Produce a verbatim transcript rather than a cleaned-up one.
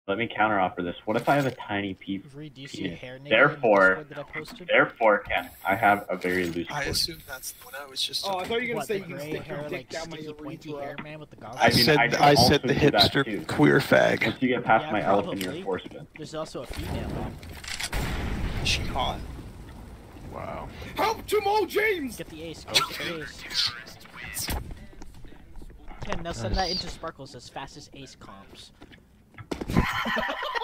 Let me counteroffer this. What if I have a tiny peep? Ree, do you see a hair nigga Therefore, in the Discord that I posted? therefore, Ken, I have a very loose. I assume that's the one I was just. Oh, I thought you were gonna What, say the you can gray stick your hair, dick like down my sticky pointy urethra. hair man with the goggles? I I mean, said I I, can said the also do that hipster too. queer fag. Once you get past Yeah, my elephant probably. reinforcement. There's also a female one. Is she hot? Wow. Help Jamal James! Get the ace, go get the ace. Ken, now send that into Sparkles as fast as ace comps.